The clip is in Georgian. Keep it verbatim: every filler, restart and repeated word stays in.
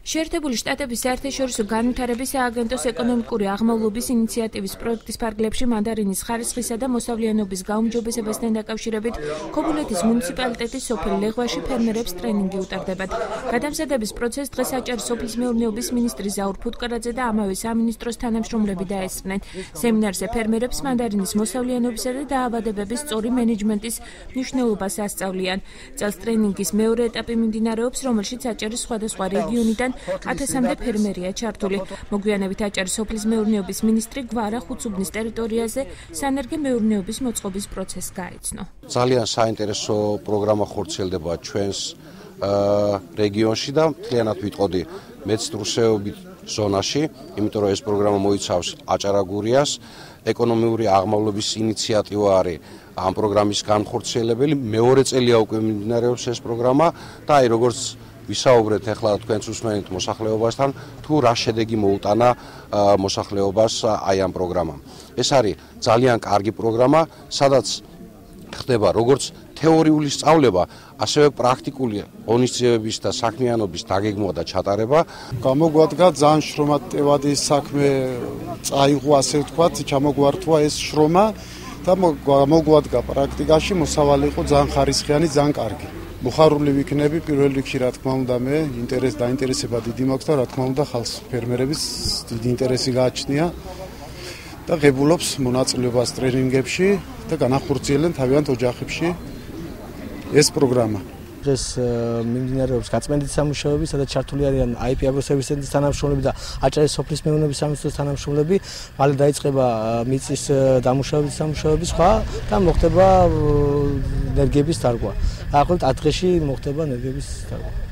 შეერთებული შტატების საერთაშორისო განვითარების სააგენტოს ეკონომიკური აღმავლობის ინიციატივის პროექტის ფარგლებში მანდარინის ხარისხისა და მოსავლიანობის გაუმჯობესებასთან დაკავშირებით ქობულეთის მუნიციპალიტეტის სოფელ ლეღვაში ფერმერებს ტრენინგი უტარდებათ. გადამზადების პროცესს დღეს აჭარის სოფლის მეურნეობის მინისტრი ზაურ ფუტკარაძე და ამავე სამინისტროს თანამშრომლები დაესწრნენ. სემინარზე ფერმერებს მანდარინის მოსავლიანობისა და დაავადებების სწორი მენეჯმენტის მნიშვნელობას ასწავლიან. წელს ტრენინგის მეორე ეტაპი მიმდინარეობს, რომელშიც აჭარის სხვადასხვა რეგიონიდან ათასამდე ფერმერია ჩართული. მოგვიანებით აჭარის სოფლის მეურნეობის მინისტრი გვარა ხუცუბნის ტერიტორიაზე სანერგე მეურნეობის მოწყობის პროცესს გაეცნო. ძალიან საინტერესო პროგრამა ხორციელდება ჩვენს რეგიონში და მთლიანად ვიტყოდი მეცტრუსეობით ზონაში, იმიტომ რომ ეს პროგრამა მოიცავს აჭარაგურიას, ეკონომიური აღმავლობის ინიციატივა არის ამ პროგრამის განხორციელებელი. მეორე წელია უკვე მიმდინარეობს ეს პროგრამა და აი როგორც ვისაუბრეთ ახლა თქვენს უსმენთ მოსახლეობასთან, თუ რა შედეგი მოუტანა მოსახლეობას აი ამ პროგრამამ. ეს არის ძალიან კარგი პროგრამა, სადაც ხდება როგორც თეორიული სწავლება, ასევე პრაქტიკული ღონისძიებების და საქმიანობის დაგეგმვა და ჩატარება. გამოგვადგა ძალიან შრომატევადი საქმე წაიღო, ასე ვთქვათ, ჩამოგვართვა ეს შრომა და გამოგვადგა პრაქტიკაში, მოსავალი იყო ძალიან ხარისხიანი, ძალიან კარგი. მოხარული ვიქნები პირველ რიგში, რა თქმა უნდა, მე ინტერეს დაინტერესება დიდი მაქვს და რა თქმა უნდა ხალხს ფერმერების დიდი ინტერესი გააჩნია და ღებულობს მონაწილეობას ტრენინგებში და განახორციელებენ თავიანთ ოჯახებში ეს პროგრამა. დღეს მიმდინარეობს გაწმენდითი სამუშაოები, სადაც ჩართული არიან აი პი აგროსერვისების თანამშრომლები და აჭარის სოფლის მეურნეობის სამინისტროს თანამშრომლები. მალე დაიწყება მიწის დამუშავების სამუშაოები სხვა და მოხდება ენერგიების დარგვა. დაახლოებით ათ დღეში მოხდება ენერგიების დარგვა.